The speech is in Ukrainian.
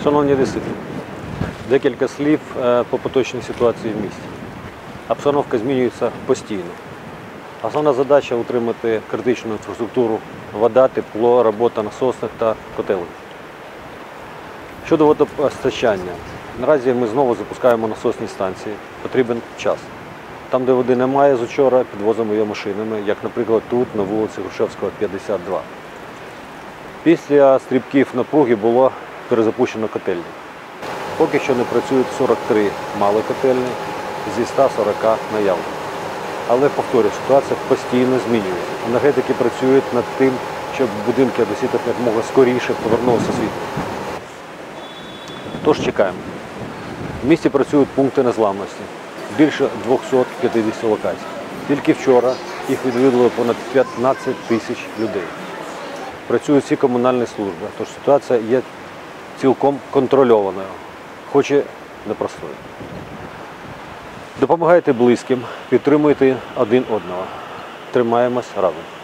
Шановні одесити, декілька слів по поточній ситуації в місті. Обстановка змінюється постійно. Основна задача – утримати критичну інфраструктуру, вода, тепло, робота насосних та котелень. Щодо водопостачання. Наразі ми знову запускаємо насосні станції. Потрібен час. Там, де води немає з учора, підвозимо її машинами, як, наприклад, тут, на вулиці Грушевського, 52. Після стрибків напруги було перезапущено котельні. Поки що не працюють 43 мали котельні зі 140 наявних. Але, повторюю, ситуація постійно змінюється. Енергетики працюють над тим, щоб будинки одеситів якомога скоріше повернулося світло. Тож чекаємо. В місті працюють пункти незламності. Більше 250 локацій. Тільки вчора їх відвідало понад 15 тисяч людей. Працюють всі комунальні служби, тож ситуація є цілком контрольованою, хоч і непростою. Допомагайте близьким, підтримуйте один одного. Тримаємось разом.